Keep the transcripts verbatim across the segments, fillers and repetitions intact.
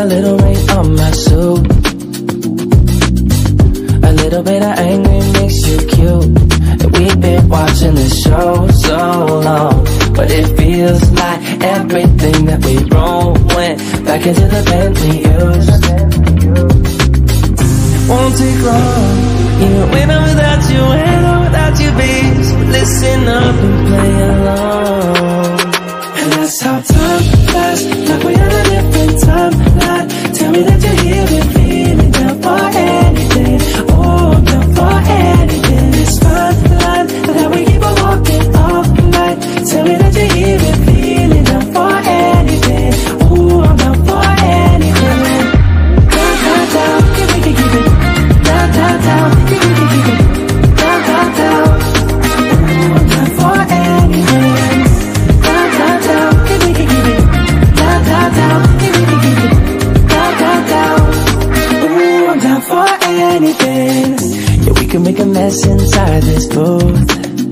a little rain on my suit. A little bit of angry makes you cute. And we've been watching this show so long, but it feels like everything that we wrote went back into the pen we used. Won't take long, even when I'm without you, when I'm without you, babe. So listen up and play along. And that's how time flies, like we're on a different timeline. Tell me that you're here and feeling down for anything. Oh, I'm down for anything. It's fine line, but how we keep on walking all night. Tell me that you're here and feeling down for anything. Oh, I'm down for anything. Down, down, down, can we can keep it. Down, down, down, can we can keep it. Down, down, down. Oh, I'm down for anything. Down, down, down, can we can keep it. Down, down, down, can we can keep it. Down, down, down. Oh, I'm down for anything. Yeah, we can make a mess inside this booth.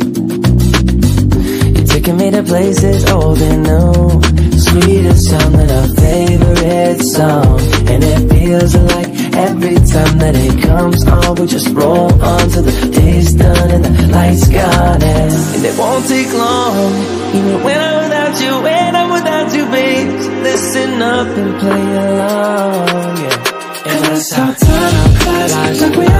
You're taking me to places old and new. Sweetest sound than our favorite song. And it feels like every time that it comes on, we just roll on till the day's done and the lights gone out. And it won't take long, even when I'm without you, when I'm without you, babe. So listen up and play along, yeah. And that's how time flies, like we're